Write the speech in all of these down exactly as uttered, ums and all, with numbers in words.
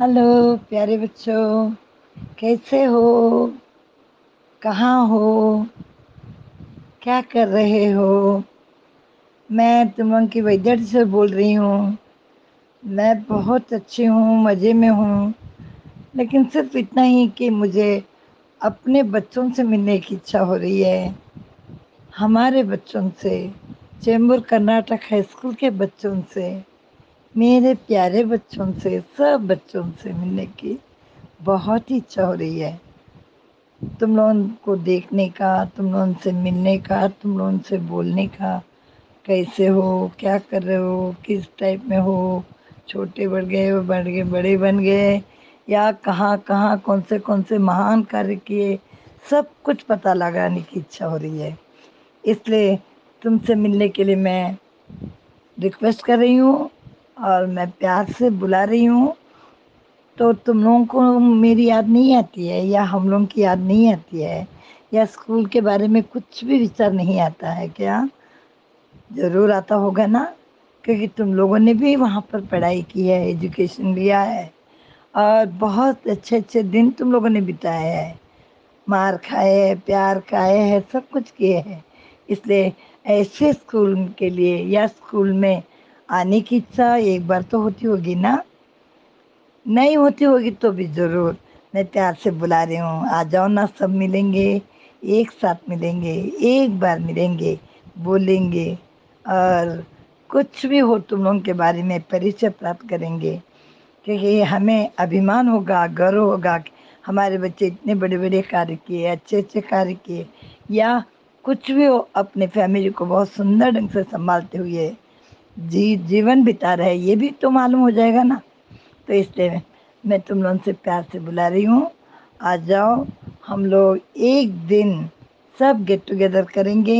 Hello प्यारे बच्चों, कैसे हो? कहाँ हो? क्या कर रहे हो? मैं तुम लोगों की वैद्य से बोल रही हूँ। मैं बहुत अच्छी हूँ, मज़े में हूँ, लेकिन सिर्फ इतना ही कि मुझे अपने बच्चों से मिलने की इच्छा हो रही है। हमारे बच्चों से, चेंबूर कर्नाटक हाई स्कूल के बच्चों से, मेरे प्यारे बच्चों से, सब बच्चों से मिलने की बहुत ही इच्छा हो रही है। तुम लोगों को देखने का, तुम लोगों से मिलने का, तुम लोगों से बोलने का। कैसे हो? क्या कर रहे हो? किस टाइप में हो? छोटे बढ़ गए, बढ़ गए, बड़े बन गए, या कहाँ कहाँ कौन से कौन से महान कार्य किए, सब कुछ पता लगाने की इच्छा हो रही है। इसलिए तुमसे मिलने के लिए मैं रिक्वेस्ट कर रही हूँ और मैं प्यार से बुला रही हूँ। तो तुम लोगों को मेरी याद नहीं आती है, या हम लोगों की याद नहीं आती है, या स्कूल के बारे में कुछ भी विचार नहीं आता है क्या? ज़रूर आता होगा ना, क्योंकि तुम लोगों ने भी वहाँ पर पढ़ाई की है, एजुकेशन लिया है, और बहुत अच्छे अच्छे दिन तुम लोगों ने बिताए हैं, मार खाए है, प्यार खाए है, सब कुछ किए हैं। इसलिए ऐसे स्कूल के लिए या स्कूल में आने की इच्छा एक बार तो होती होगी ना? नहीं होती होगी तो भी ज़रूर मैं प्यार से बुला रही हूँ। आ जाओ ना, सब मिलेंगे, एक साथ मिलेंगे, एक बार मिलेंगे, बोलेंगे, और कुछ भी हो तुम लोगों के बारे में परिचय प्राप्त करेंगे, क्योंकि हमें अभिमान होगा, गर्व होगा कि हमारे बच्चे इतने बड़े बड़े कार्य किए, अच्छे अच्छे कार्य किए, या कुछ भी हो, अपने फैमिली को बहुत सुंदर ढंग से संभालते हुए जी जीवन बिता रहे, ये भी तो मालूम हो जाएगा ना। तो इसलिए मैं तुम लोगों से प्यार से बुला रही हूँ। आ जाओ, हम लोग एक दिन सब गेट टुगेदर करेंगे।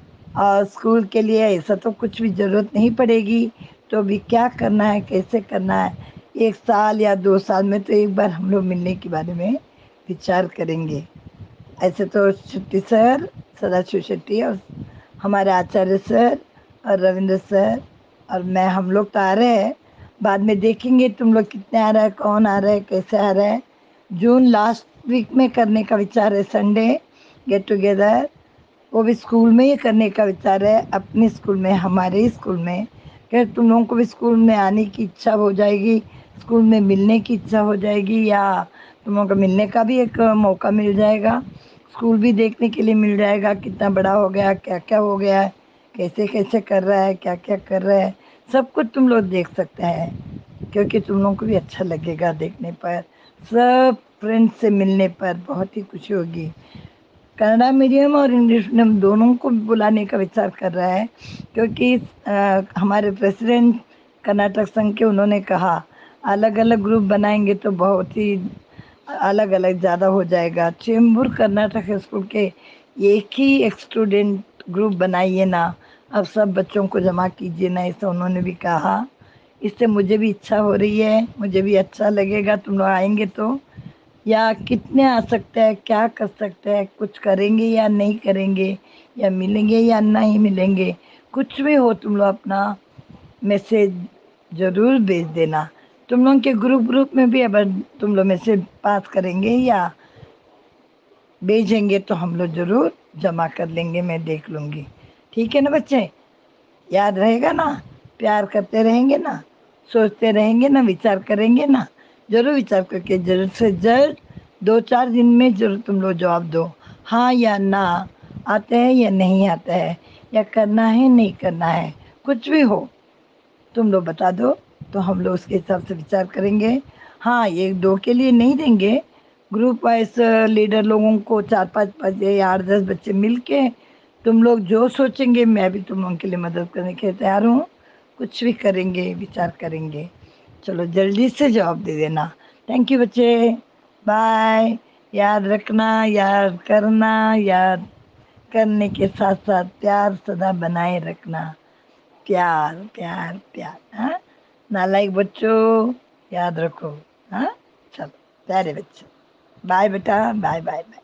और स्कूल के लिए ऐसा तो कुछ भी ज़रूरत नहीं पड़ेगी, तो भी क्या करना है, कैसे करना है, एक साल या दो साल में तो एक बार हम लोग मिलने के बारे में विचार करेंगे। ऐसे तो शेट्टी सर, सदाशिव शेट्टी, और हमारे आचार्य सर और रविंद्र सर और मैं, हम लोग तो आ रहे हैं। बाद में देखेंगे तुम लोग कितने आ रहा है, कौन आ रहा है, कैसे आ रहा है। जून लास्ट वीक में करने का विचार है, संडे गेट टुगेदर। वो भी स्कूल में ही करने का विचार है, अपने स्कूल में, हमारे ही स्कूल में। कि तुम लोगों को भी स्कूल में आने की इच्छा हो जाएगी, स्कूल में मिलने की इच्छा हो जाएगी, या तुम लोगों को मिलने का भी एक मौका मिल जाएगा। स्कूल भी देखने के लिए मिल जाएगा, कितना बड़ा हो गया, क्या क्या हो गया है, कैसे कैसे कर रहा है, क्या क्या कर रहा है, सब कुछ तुम लोग देख सकते हैं। क्योंकि तुम लोगों को भी अच्छा लगेगा देखने पर, सब फ्रेंड्स से मिलने पर बहुत ही खुशी होगी। कन्नड़ा मीडियम और इंग्लिश मीडियम दोनों को बुलाने का विचार कर रहा है, क्योंकि आ, हमारे प्रेसिडेंट कर्नाटक संघ के, उन्होंने कहा अलग अलग ग्रुप बनाएंगे तो बहुत ही अलग अलग ज़्यादा हो जाएगा। चेंबूर कर्नाटक स्कूल के एक ही एक स्टूडेंट ग्रुप बनाइए ना, अब सब बच्चों को जमा कीजिए ना, ऐसा उन्होंने भी कहा। इससे मुझे भी इच्छा हो रही है, मुझे भी अच्छा लगेगा तुम लोग आएंगे तो। या कितने आ सकते हैं, क्या कर सकते हैं, कुछ करेंगे या नहीं करेंगे, या मिलेंगे या नहीं मिलेंगे, कुछ भी हो तुम लोग अपना मैसेज ज़रूर भेज देना। तुम लोग के ग्रुप ग्रुप में भी अगर तुम लोग मैसेज पास करेंगे या भेजेंगे तो हम लोग ज़रूर जमा कर लेंगे, मैं देख लूँगी। ठीक है ना बच्चे? याद रहेगा ना? प्यार करते रहेंगे ना, सोचते रहेंगे ना, विचार करेंगे ना। जरूर विचार करके जल्द से जल्द दो चार दिन में जरूर तुम लोग जवाब दो, हाँ या ना, आते हैं या नहीं आता है, या करना है नहीं करना है, कुछ भी हो तुम लोग बता दो, तो हम लोग उसके हिसाब से विचार करेंगे। हाँ, एक दो के लिए नहीं देंगे, ग्रुप वाइज लीडर लोगों को चार पाँच पाँच या आठ दस बच्चे मिल के तुम लोग जो सोचेंगे, मैं भी तुम लोगों के लिए मदद करने के लिए तैयार हूँ। कुछ भी करेंगे, विचार करेंगे। चलो जल्दी से जवाब दे देना। थैंक यू बच्चे, बाय। याद रखना, याद करना, याद करने के साथ साथ प्यार सदा बनाए रखना। प्यार प्यार प्यार, हाँ? नालायक बच्चों, याद रखो। हाँ, चलो प्यारे बच्चों, बाय बेटा, बाय बाय बाय।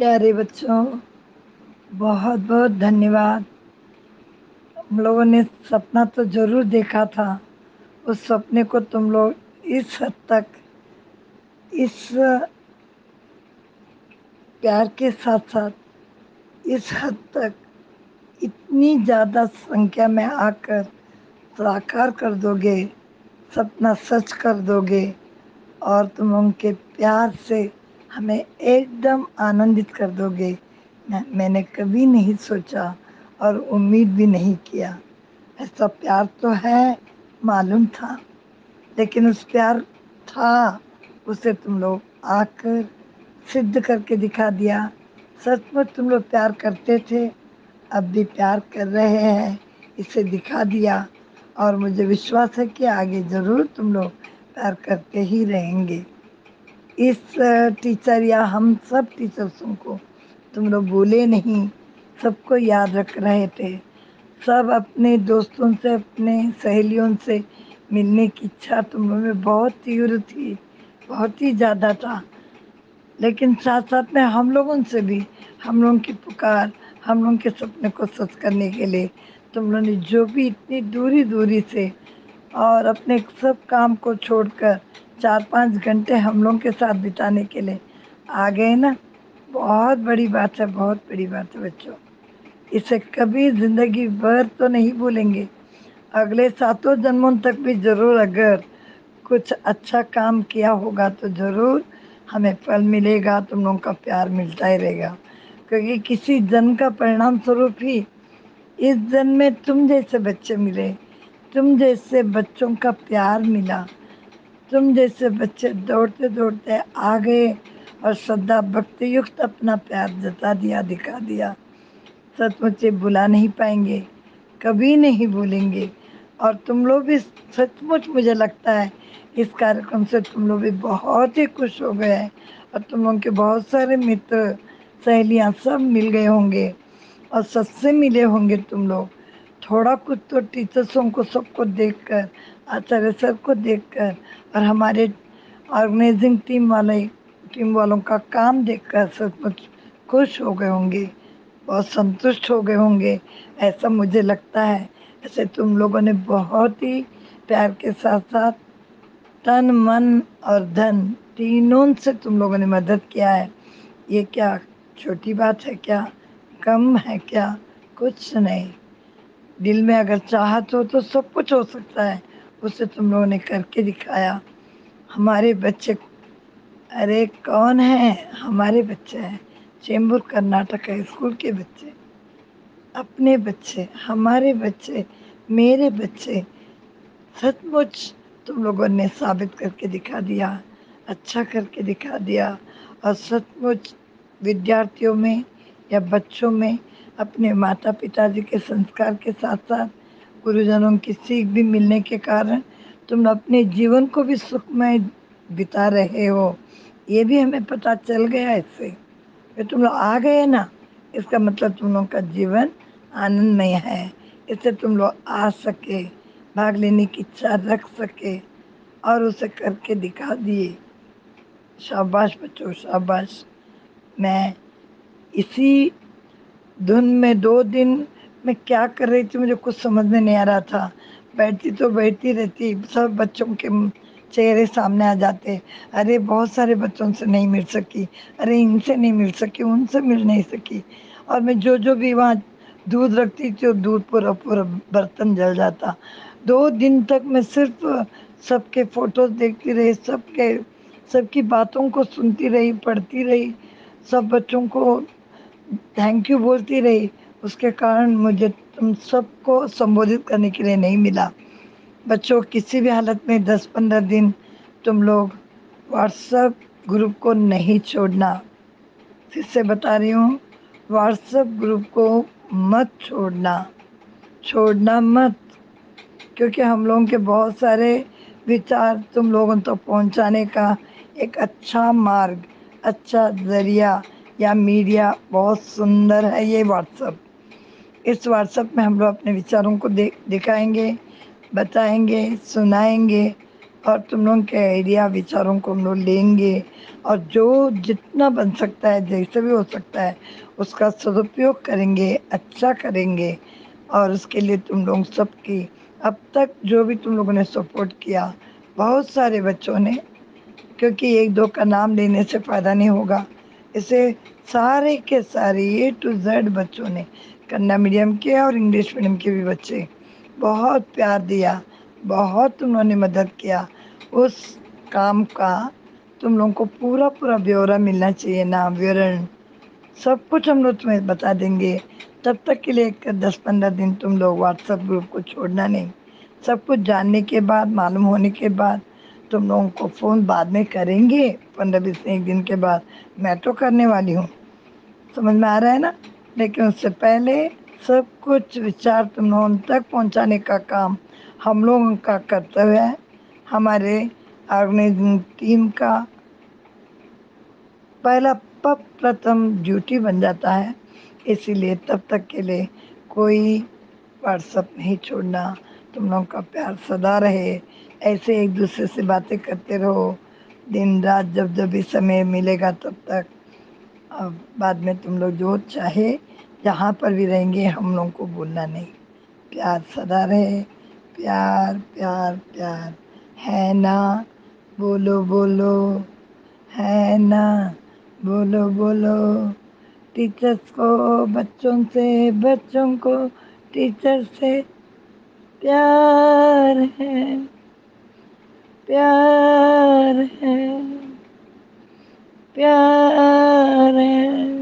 پیارے بچوں، بہت بہت دھنیہ واد۔ ہم لوگوں نے سپنا تو ضرور دیکھا تھا، اس سپنے کو تم لوگ اس حد تک، اس پیار کے ساتھ ساتھ اس حد تک اتنی زیادہ سنکھیا میں آ کر ساکار کر دو گے، سپنا سچ کر دو گے، اور تم ان کے پیار سے ہمیں ایک دم آنندت کر دو گے، میں نے کبھی نہیں سوچا اور امید بھی نہیں کیا۔ ایسا پیار تو ہے، معلوم تھا، لیکن اس پیار تھا، اسے تم لوگ آ کر سدھ کر کے دکھا دیا۔ سچ مچ تم لوگ پیار کرتے تھے، اب بھی پیار کر رہے ہیں، اسے دکھا دیا، اور مجھے وشواس ہے کہ آگے ضرور تم لوگ پیار کرتے ہی رہیں گے۔ اس ٹیچر یا ہم سب ٹیچرسوں کو تم لوگ بھولے نہیں، سب کو یاد رکھ رہے تھے، سب اپنے دوستوں سے، اپنے سہیلیوں سے ملنے کی اچھا تم لوگوں میں بہت تیور تھی، بہت ہی زیادہ تھا، لیکن ساتھ ساتھ میں ہم لوگوں سے بھی ہم لوگوں کی پکار، ہم لوگوں کے سپنے کو سچ کرنے کے لیے تم لوگوں نے جو بھی اتنی دوری دوری سے اور اپنے سب کام کو چھوڑ کر چار پانچ گھنٹے ہم لوگوں کے ساتھ بتانے کے لیے آ گئے نا، بہت بڑی بات ہے، بہت بڑی بات ہے بچوں۔ اسے کبھی زندگی بھر تو نہیں بھولیں گے، اگلے ساتوں جنموں تک بھی ضرور، اگر کچھ اچھا کام کیا ہوگا تو ضرور ہمیں پھل ملے گا، تم لوگوں کا پیار ملتا ہی رہے گا، کیونکہ کسی جنم کا پرینام سوروپ ہی اس جنم میں تم جیسے بچے ملے، تم جیسے بچوں کا پیار ملا، تم جیسے بچے دوڑتے دوڑتے آ گئے اور شردھا بھکتی یکت اپنا پیار جتا دیا، دکھا دیا۔ سچ مچ یہ بھلا نہیں پائیں گے، کبھی نہیں بھولیں گے، اور تم لوگ بھی سچ مچ مجھے لگتا ہے اس کاریکرم سے تم لوگ بھی بہت ہی خوش ہو گئے ہیں، اور تم لوگوں کے بہت سارے متر، سہیلیاں سب مل گئے ہوں گے، اور سب سے ملے ہوں گے تم لوگ۔ تھوڑا کچھ تو ٹیچرسوں کو سب کو دیکھ کر، آچاریہ سر کو دیکھ کر، اور ہمارے آرگنائزنگ ٹیم والے ٹیم والوں کا کام دیکھ کر سچ مچ خوش ہو گئے ہوں گے، بہت سنتشٹ ہو گئے ہوں گے، ایسا مجھے لگتا ہے۔ ایسے تم لوگوں نے بہت ہی پیار کے ساتھ ساتھ تن من اور دھن تینوں سے تم لوگوں نے مدد کیا ہے، یہ کیا چھوٹی بات ہے، کیا کم ہے، کیا کچھ نہیں۔ دل میں اگر چاہت ہو تو سب کچھ ہو سکتا ہے، اسے تم لوگوں نے کر کے دکھایا۔ ہمارے بچے، ارے کون ہیں ہمارے بچے ہیں، چیمبور کرناٹک اسکول کے بچے، اپنے بچے، ہمارے بچے، میرے بچے، سچ مچ تم لوگوں نے ثابت کر کے دکھا دیا، اچھا کر کے دکھا دیا، اور سچ مچ ودیارتھیوں میں یا بچوں میں اپنے ماتا پتا جی کے سنسکار کے ساتھ ساتھ گروجنوں کی سیکھ بھی ملنے کے کارن تم اپنے جیون کو بھی سکھمय بتا رہے ہو، یہ بھی ہمیں پتا چل گیا اس سے کہ تم لوگ آ گئے نا، اس کا مطلب تم لوگوں کا جیون آنند مے ہے، اس سے تم لوگ آ سکے، بھاگ لینے کی اچھا رکھ سکے، اور اسے کر کے دکھا دیے۔ شاباش بچوں، شاباش۔ میں اسی دھن میں دو دن میں کیا کر رہی تھی مجھے کچھ سمجھ میں نہیں آ رہا تھا، بیٹھتی تو بیٹھتی رہتی، سب بچوں کے چہرے سامنے آ جاتے، ارے بہت سارے بچوں سے نہیں مل سکی، ارے ان سے نہیں مل سکی، ان سے مل نہیں سکی، اور میں جو جو بھی وہاں دودھ رکھتی تھی، دودھ پورا پورا برتن جل جاتا۔ دو دن تک میں صرف سب کے فوٹوز دیکھتی رہی، سب کے سب کی باتوں کو سنتی رہی، پڑھتی رہی، سب بچوں کو تھینک یو بولتی رہی، اس کے کارن مجھے تم سب کو سمبودھت کرنے کے لیے نہیں ملا۔ بچوں کسی بھی حالت میں دس پندرہ دن تم لوگ واٹس ایپ گروپ کو نہیں چھوڑنا، پھر سے بتا رہی ہوں، واٹس ایپ گروپ کو مت چھوڑنا، چھوڑنا مت، کیونکہ ہم لوگوں کے بہت سارے وچار تم لوگوں تک پہنچانے کا ایک اچھا مارگ، اچھا ذریعہ یا میڈیا بہت سندر ہے یہ واٹس ایپ۔ اس واٹس ایپ میں ہم لوگ اپنے وچاروں کو دکھائیں گے، بتائیں گے، سنائیں گے، اور تم لوگوں کے آئیڈیا وچاروں کو ہم لوگ لیں گے اور جو جتنا بن سکتا ہے جیسے بھی ہو سکتا ہے اس کا سدپیوگ کریں گے، اچھا کریں گے۔ اور اس کے لیے تم لوگ سب کی اب تک جو بھی تم لوگوں نے سپورٹ کیا، بہت سارے بچوں نے، کیونکہ ایک دو کا نام لینے سے فائدہ نہیں ہوگا، اسے سارے کے سارے اے ٹو زیڈ بچوں نے، کنڑ میڈیم کے اور انگلش میڈیم کے بھی بچے، بہت پیار دیا، بہت انہوں نے مدد کیا۔ اس کام کا تم لوگوں کو پورا پورا بیورا ملنا چاہیے نا، وورن سب کچھ ہم لوگ تمہیں بتا دیں گے۔ تب تک کے لیے ایک دس پندرہ دن تم لوگ واٹس ایپ گروپ کو چھوڑنا نہیں۔ سب کچھ جاننے کے بعد، معلوم ہونے کے بعد تم لوگوں کو فون بعد میں کریں گے، پندرہ بیس ایک دن کے بعد میں تو کرنے والی ہوں، سمجھ میں آ رہا ہے نا؟ لیکن اس سے پہلے سب کچھ وچار تم لوگوں تک پہنچانے کا کام ہم لوگوں کا کرتویہ ہے، ہمارے آرگنائزنگ ٹیم کا پہلا پرتھم ڈیوٹی بن جاتا ہے۔ اسی لیے تب تک کے لیے کوئی واٹس ایپ نہیں چھوڑنا، تم لوگوں کا پیار سدا رہے، ایسے ایک دوسرے سے باتیں کرتے رہو دن رات، جب جب بھی سمے ملے گا تب تک۔ اب بعد میں تم لوگ جو چاہے جہاں پر بھی رہیں گے ہم لوگوں کو بولنا نہیں، پیار سدا رہے، پیار پیار پیار، ہے نا؟ بولو بولو، ہے نا؟ بولو بولو، ٹیچرس کو بچوں سے، بچوں کو ٹیچر سے پیار ہے، پیار ہے، پیار ہے۔